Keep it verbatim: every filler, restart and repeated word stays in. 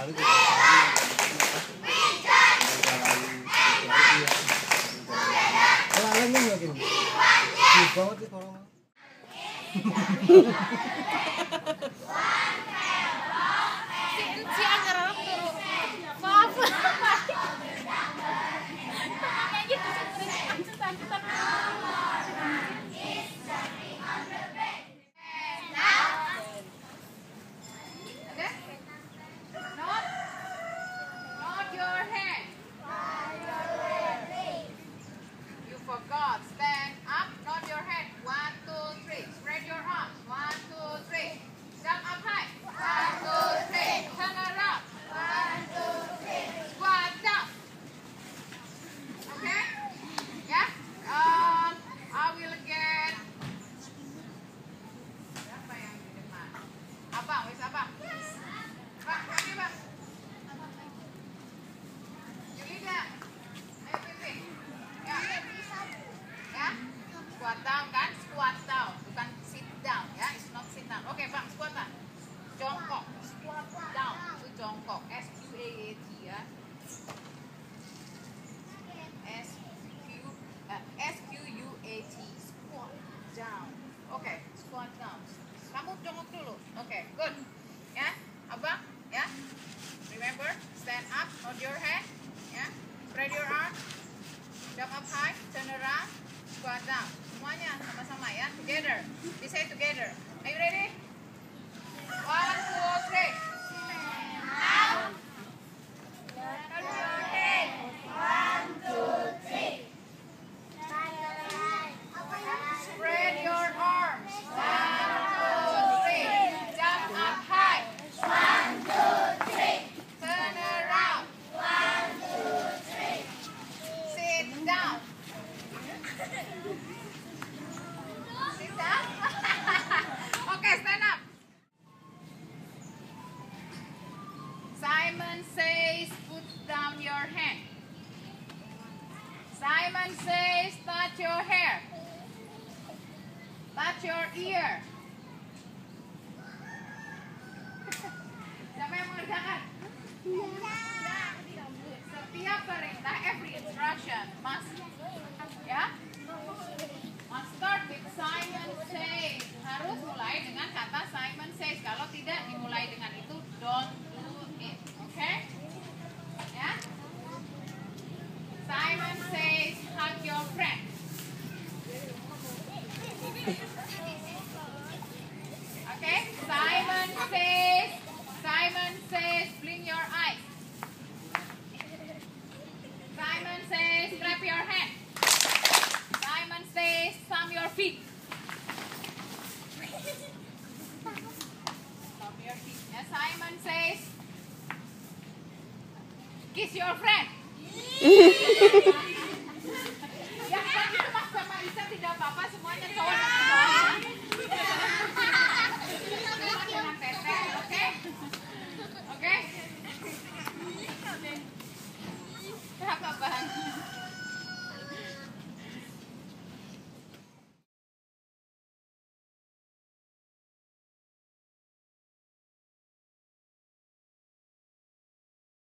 Squat down kan? Squat down, bukan sit down ya. It's not sit down. Oke, Bang, squat down. Jongkok, squat down. Itu jongkok. S Q A A T ya. S Q uh, S Q U A T. Squat down. Oke, squat down. Kamu jongkok dulu. Oke, good. Ya, Abang, ya. Remember, stand up, hold your hand, ya. Spread your arm. Jump up high, turn around, squat down. Semuanya sama-sama ya, together. We say together. Are you ready? One, two, three. One, two, three. Spread your arms. One, two, three. Jump up high. One, two, three. Turn around. One, two, three. Sit down. Sit down. Okay, stand up. Simon says, put down your hand. Simon says, touch your hair. Touch your ear. Siapa yang mengerjakan? Setiap perintah, every instruction must, ya, must start with Simon says. Harus mulai dengan kata Simon says. Kalau tidak dimulai dengan itu, don't do it. Oke? Okay? Ya. Simon says, hug your friend. Oke? Okay? Simon says, Simon says, blink your eyes. Simon says, clap your hand. Simon says, stomp your feet. Stomp your feet. And Simon says, kiss your friend.